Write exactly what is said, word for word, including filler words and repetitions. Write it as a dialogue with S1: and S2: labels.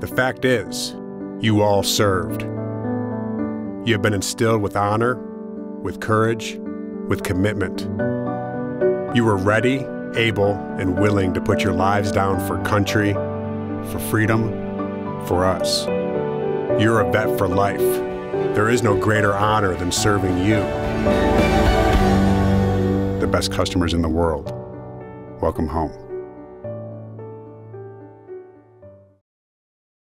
S1: The fact is, you all served. You have been instilled with honor, with courage, with commitment. You were ready, able, and willing to put your lives down for country, for freedom, for us. You're a vet for life. There is no greater honor than serving you. The best customers in the world. Welcome home.